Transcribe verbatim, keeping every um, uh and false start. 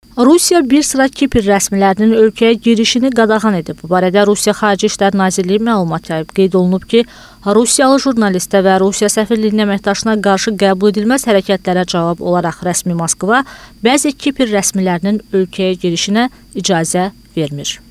Rusiya bir sıra Kipr rəsmilərinin ölkəyə girişini qadağan edib. Bu barədə Rusiya Xarici İşlər Nazirliyi məlumat yayıb. Qeyd olunub ki, Rusiyalı jurnalistə və Rusiya səfirliyinin əməkdaşına qarşı qəbul edilməz hərəkətlərə cavab olaraq rəsmi Moskva bəzi Kipr rəsmilərinin ölkəyə girişinə icazə vermir.